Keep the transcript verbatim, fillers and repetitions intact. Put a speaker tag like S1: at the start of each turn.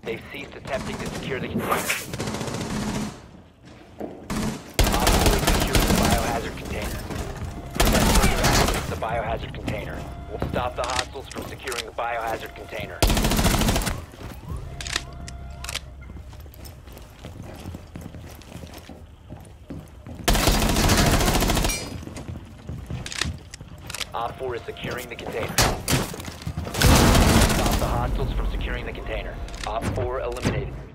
S1: They've ceased attempting to secure the container. Op four is securing the biohazard container. Prevent further access to the biohazard container. We'll stop the hostiles from securing the biohazard container. Op four is securing the container. Stop the hostiles from securing the container. Op four eliminated.